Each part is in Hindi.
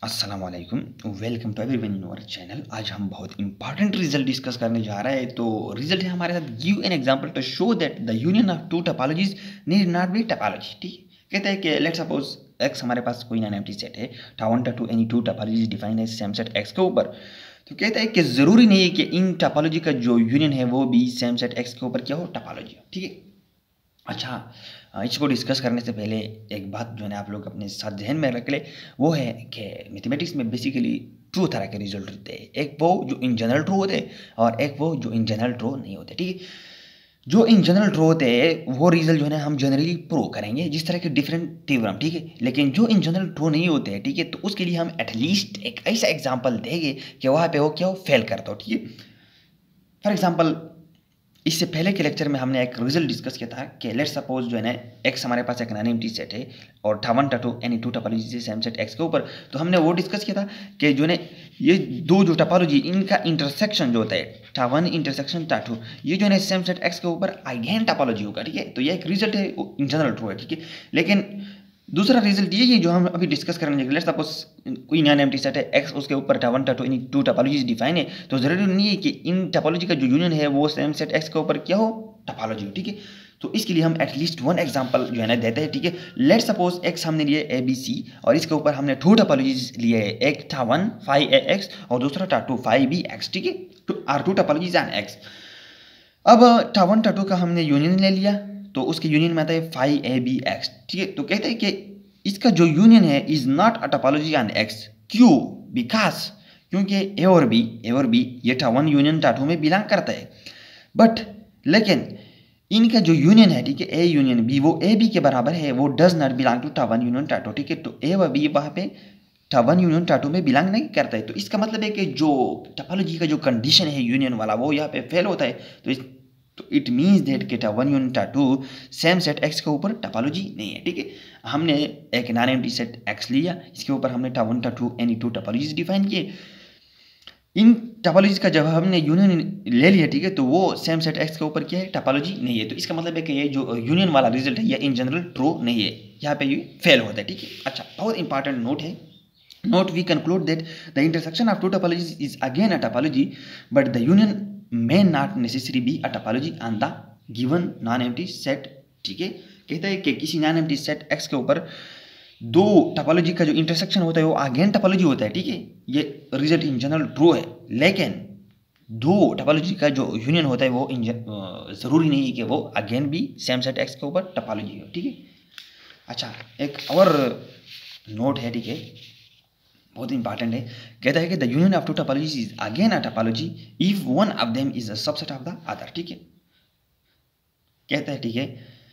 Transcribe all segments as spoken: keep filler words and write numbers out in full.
अस्सलाम वालेकुम, welcome to everyone in our channel. आज हम बहुत इंपॉर्टेंट रिजल्ट डिस्कस करने जा रहे हैं। तो रिजल्ट है हमारे साथ, give an example to show that the union of two topologies need not be topology. ठीक है, कहते हैं कि लेट्स सपोज एक्स हमारे पास कोई नॉन एम्प्टी सेट है, tau one two any two topologies define as same set X के ऊपर। तो कहता है कि ज़रूरी नहीं है कि इन टोपोलॉजी का जो यूनियन है वो भी सेम सेट एक्स के ऊपर क्या हो, टोपोलॉजी हो। ठीक है, अच्छा, इसको डिस्कस करने से पहले एक बात जो है ना आप लोग अपने साथ जहन में रख ले, वो है कि मैथमेटिक्स में बेसिकली टू तरह के रिजल्ट होते हैं। एक वो जो इन जनरल ट्रू होते हैं और एक वो जो इन जनरल ट्रू नहीं होते। ठीक है, जो इन जनरल ट्रू होते हैं वो रिजल्ट जो है ना हम जनरली प्रूव करेंगे, जिस तरह के डिफरेंट थ्योरम। ठीक है, लेकिन जो इन जनरल ट्रू नहीं होते हैं, ठीक है, तो उसके लिए हम एटलीस्ट एक ऐसा एग्जाम्पल देंगे कि वहाँ पे वो क्या हो, फेल करता हो। ठीक है, फॉर एग्जाम्पल इससे पहले के लेक्चर में हमने एक रिजल्ट डिस्कस किया था कि लेट्स सपोज जो है ना एक्स हमारे पास एक नॉन एम्प्टी सेट है और tau one two any two topology से सेम सेट एक्स के ऊपर। तो हमने वो डिस्कस किया था कि जो है ये दो जो टोपोलॉजी इनका इंटरसेक्शन जो होता है टावन इंटरसेक्शन टाटू, ये जो है सेम सेट एक्स के ऊपर आइगेन टोपोलॉजी होगा। ठीक है, तो ये एक रिजल्ट है, इन जनरल ट्रू है। ठीक है, लेकिन दूसरा रिजल्ट ये है जो हम अभी डिस्कस करेंगे। लेट्स सपोज कोई नॉन एम्प्टी सेट है एक्स, उसके ऊपर tau one two any two topologies define है, तो जरूरी नहीं है कि इन टोपोलॉजी का जो यूनियन है वो सेम सेट एक्स के ऊपर क्या हो, टोपोलॉजी हो। ठीक है, तो इसके लिए हम एटलीस्ट वन एग्जांपल जो है ना देते हैं। ठीक है, लेट्स सपोज एक्स हमने लिए ए बी सी और इसके ऊपर हमने टू टोपोलॉजीज लिए है, एक टावन फाइव ए एक्स और दूसरा टाटू फाइव बी एक्स। ठीक है, तो are two topologies and X. अब टावन टाटू का हमने यूनियन ले लिया, तो उसके यूनियन में आता है फाइव ए बी एक्स। ठीक है, तो कहते हैं कि इसका जो यूनियन है is not a topology on X. क्यों? बिकॉज क्योंकि ए और बी ए और बी ये टावन यूनियन टाटू में बिलोंग करता है, बट लेकिन इनका जो यूनियन है, ठीक है, ए यूनियन बी, वो ए बी के बराबर है, वो does not belong to tau one union tau two. ठीक है, तो ए व बी वहाँ पे टावन यूनियन टाटू में बिलोंग नहीं करता है। तो इसका मतलब है कि जो टोपोलॉजी का जो कंडीशन है यूनियन वाला वो यहाँ पे फेल होता है। तो इस तो इट मीन्स दैट कि tau one union tau two same set X के ऊपर टोपोलॉजी नहीं है। ठीक है, हमने एक नॉन एम्प्टी सेट एक्स लिया, इसके ऊपर हमने tau one tau two any two topologies define किए। इन टोपोलॉजीज का जब हमने यूनियन ले लिया, ठीक है, तो वो सेम सेट एक्स के ऊपर क्या है, टोपोलॉजी नहीं है। तो इसका मतलब है कि ये जो यूनियन वाला रिजल्ट है ये इन जनरल ट्रू नहीं है, यहाँ पे ये फेल होता है। ठीक है, अच्छा, बहुत इंपॉर्टेंट नोट है। Note, we conclude that the intersection of two topologies is again a topology, but the union may not necessarily be a topology on the given non-empty set. ठीक है, कहता है कि किसी नॉन एम्प्टी सेट x के ऊपर दो टोपोलॉजी का जो इंटरसेक्शन होता है वो अगेन टोपोलॉजी होता है। ठीक है, ये रिजल्ट इन जनरल ट्रू है, लेकिन दो टोपोलॉजी का जो यूनियन होता है वो इन जरूरी नहीं है कि वो अगेन भी सेम सेट x के ऊपर टोपोलॉजी हो। ठीक है, अच्छा, एक और नोट है, ठीक है, बहुत इंपॉर्टेंट है। कहता है कि the union of two topologies is again a topology if one of them is a subset of the other. ठीक है, कहता है, ठीक है,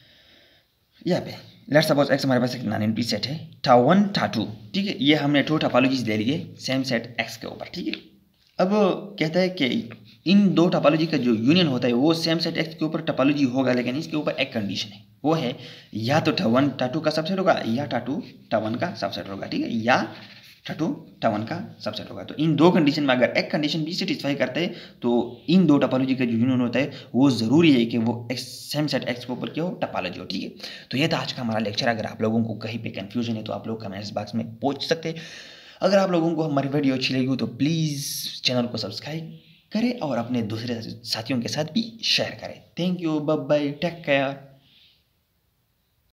यहाँ पे लेट्स सपोज एक्स हमारे पास एक नॉन एम्प्टी सेट है टावन टाटू। ठीक है, ये हमने टू टोपोलॉजीज ले लिए सेम सेट एक्स के ऊपर। ठीक है, अब कहता है कि इन दो टोपोलॉजी का जो यूनियन होता है वो सेम सेट एक्स के ऊपर टोपोलॉजी होगा, लेकिन इसके ऊपर एक कंडीशन है, वो है या तो टावन टाटू का सबसेट होगा या टाटू टावन का सबसेट होगा। ठीक है, या टाटू टावन का सबसेट होगा। तो इन दो कंडीशन में अगर एक कंडीशन भी सेटिस्फाई करते हैं तो इन दो टोपोलॉजी का जो यूनियन होता है वो ज़रूरी है कि वो एक्स सेम सेट एक्स के ऊपर क्या हो, टोपोलॉजी हो। ठीक है, तो ये था आज का हमारा लेक्चर। अगर आप लोगों को कहीं पे कंफ्यूजन है तो आप लोग कमेंट्स बॉक्स में पूछ सकते हैं। अगर आप लोगों को हमारी वीडियो अच्छी लगी हो तो प्लीज़ चैनल को सब्सक्राइब करें और अपने दूसरे साथियों के साथ भी शेयर करें। Thank you, bye bye, take care.